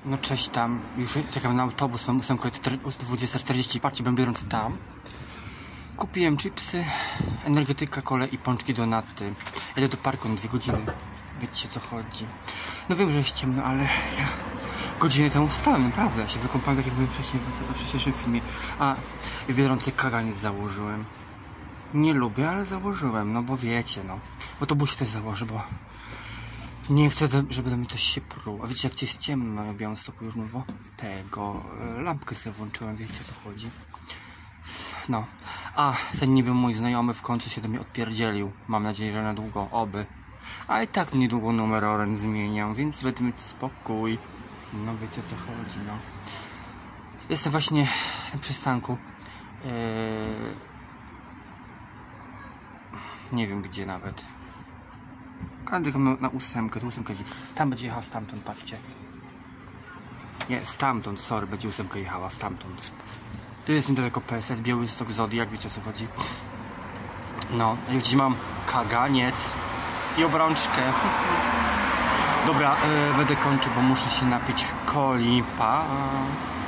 No cześć tam, już czekam na autobus, mam 20:40, patrzcie, będę biorący tam. Kupiłem chipsy, energetyka, kole i pączki Donaty. Jedę do parku na 2 godziny, wiecie co chodzi. No wiem, że jest ciemno, ale ja godzinę temu wstałem, naprawdę. Ja się wykąpałem tak jak byłem wcześniej w wcześniejszym filmie. A biorący kaganiec założyłem. Nie lubię, ale założyłem, no bo wiecie, no. W autobusie też założę, bo nie chcę, żeby do mnie coś się pruł. A wiecie, jak ci jest ciemno, ja w Białymstoku już nowo tego, lampkę sobie włączyłem, wiecie o co chodzi. No, a ten niby mój znajomy w końcu się do mnie odpierdzielił. Mam nadzieję, że na długo, oby. A i tak niedługo numer Orange zmieniam, więc będę mieć spokój. No wiecie o co chodzi, no. Jestem właśnie na przystanku. Nie wiem gdzie nawet. Ale tylko na 8, tu 8 jedzie. Tam będzie jechała stamtąd, patrzcie. Nie, stamtąd, sorry, będzie 8 jechała stamtąd. Tu jest niedaleko PSS, Białystok, Zodiak, wiecie o co chodzi. No, a gdzieś mam kaganiec i obrączkę. Dobra, będę kończył, bo muszę się napić coli. Pa!